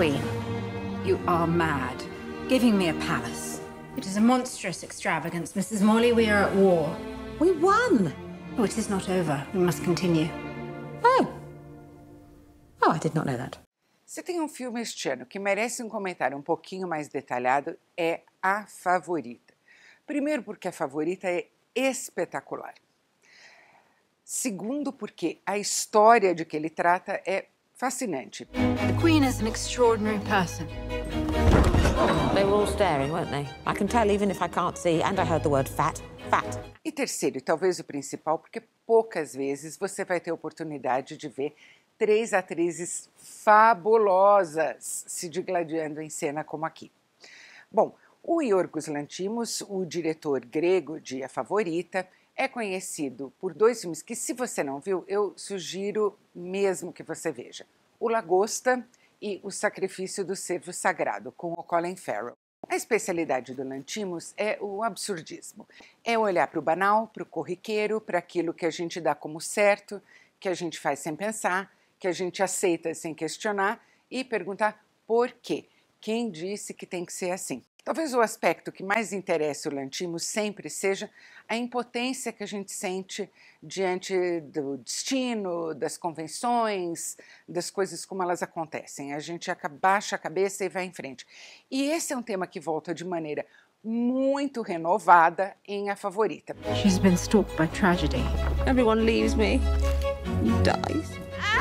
queen. You are mad. Giving me a palace. It is a monstrous extravagance, Mrs. Morley. We are at war. We won! Oh, it is not over. We must continue. Oh. Oh, I did not know that. Se tem um filme este ano que merece um comentário um pouquinho mais detalhado, é A Favorita. Primeiro porque A Favorita é espetacular. Segundo porque a história de que ele trata é fascinante. The Queen is an extraordinary person. They were all staring, weren't they? I can tell even if I can't see, and I heard the word fat. Fat. E terceiro, e talvez o principal, porque poucas vezes você vai ter a oportunidade de ver 3 atrizes fabulosas se digladiando em cena como aqui. Bom, o Yorgos Lanthimos, o diretor grego de A Favorita, é conhecido por 2 filmes que, se você não viu, eu sugiro mesmo que você veja. O Lagosta e O Sacrifício do Cervo Sagrado, com o Colin Farrell. A especialidade do Lanthimos é o absurdismo. É olhar para o banal, para o corriqueiro, para aquilo que a gente dá como certo, que a gente faz sem pensar, que a gente aceita sem questionar e perguntar por quê. Quem disse que tem que ser assim? Talvez o aspecto que mais interesse o Lanthimos sempre seja a impotência que a gente sente diante do destino, das convenções, das coisas como elas acontecem. A gente baixa a cabeça e vai em frente. E esse é um tema que volta de maneira muito renovada em A Favorita. She's been stalked by tragedy. Everyone leaves me. Dies.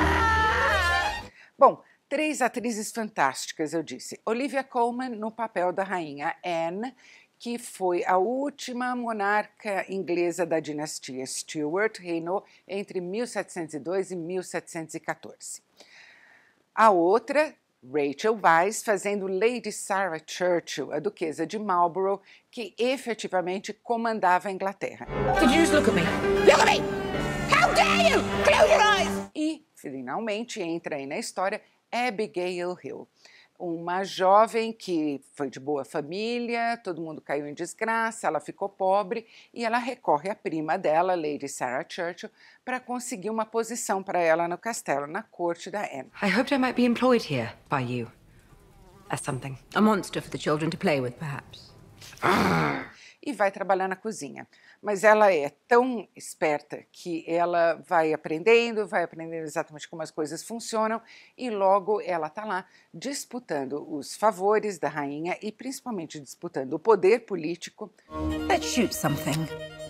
Bom, 3 atrizes fantásticas, eu disse. Olivia Colman no papel da rainha Anne, que foi a última monarca inglesa da dinastia Stuart, reinou entre 1702 e 1714. A outra, Rachel Weisz, fazendo Lady Sarah Churchill, a duquesa de Marlborough, que efetivamente comandava a Inglaterra. Did you just look at me? Look at me! How dare you! Close your eyes! E, finalmente, entra aí na história Abigail Hill, uma jovem que foi de boa família, todo mundo caiu em desgraça, ela ficou pobre e ela recorre à prima dela, Lady Sarah Churchill, para conseguir uma posição para ela no castelo, na corte da Anne. I hoped I might be employed here by you as something. A monster for the children to play with, perhaps. E vai trabalhar na cozinha. Mas ela é tão esperta que ela vai aprendendo exatamente como as coisas funcionam e logo ela está lá disputando os favores da rainha e principalmente disputando o poder político. Let's shoot something.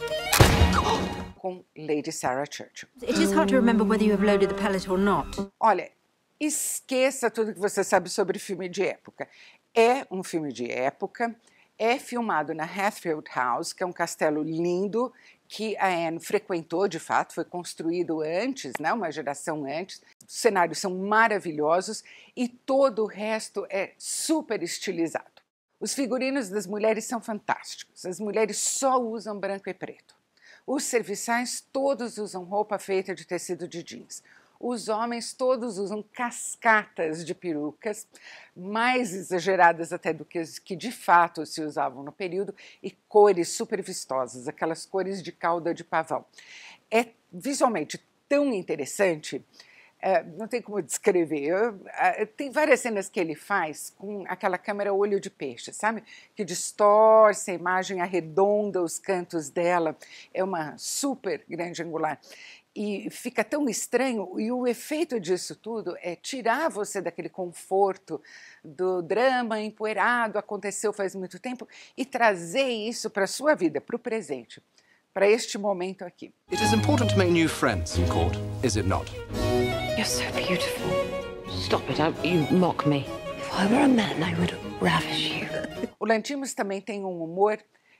Com Lady Sarah Churchill. It is hard to remember whether you have loaded the pellet or not. Olha, esqueça tudo que você sabe sobre filme de época. É um filme de época. É filmado na Hatfield House, que é um castelo lindo que a Anne frequentou de fato, foi construído antes, né, uma geração antes. Os cenários são maravilhosos e todo o resto é super estilizado. Os figurinos das mulheres são fantásticos, as mulheres só usam branco e preto. Os serviçais todos usam roupa feita de tecido de jeans. Os homens todos usam cascatas de perucas, mais exageradas até do que de fato se usavam no período, e cores super vistosas, aquelas cores de cauda de pavão. É visualmente tão interessante, não tem como descrever. Tem várias cenas que ele faz com aquela câmera olho de peixe, sabe? Que distorce a imagem, arredonda os cantos dela, é uma super grande angular. E fica tão estranho, e o efeito disso tudo é tirar você daquele conforto do drama empoeirado, aconteceu faz muito tempo, e trazer isso para a sua vida, para o presente, para este momento aqui. It is important to make new friends in court, is it not? You're so beautiful. Stop it, you mock me. If I were a man, I would ravish you. O Lanthimos também tem um humor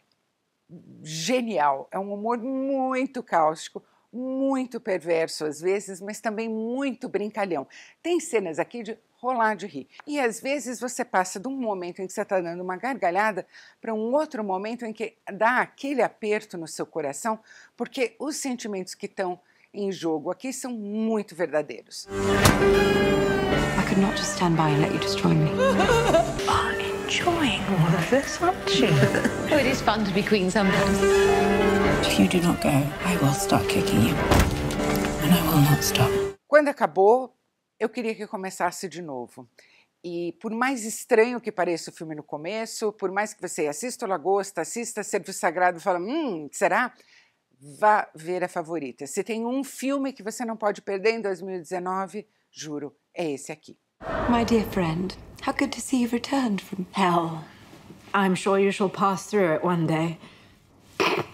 genial, é um humor muito cáustico, muito perverso às vezes, mas também muito brincalhão. Tem cenas aqui de rolar de rir. E às vezes você passa de um momento em que você está dando uma gargalhada para um outro momento em que dá aquele aperto no seu coração, porque os sentimentos que estão em jogo aqui são muito verdadeiros. I could not just stand by and let you destroy me. Enjoying all of this, aren't you? Oh, it is fun to be queen sometimes. If you do not go, I will start kicking you. And I will not stop. Quando acabou, eu queria que começasse de novo. E por mais estranho que pareça o filme no começo, por mais que você assista o Lagosta, assista Serviço Sagrado e fala, será? Vá ver A Favorita. Se tem um filme que você não pode perder em 2019, juro, é esse aqui. My dear friend, how good to see you've returned from hell. I'm sure you shall pass through it one day.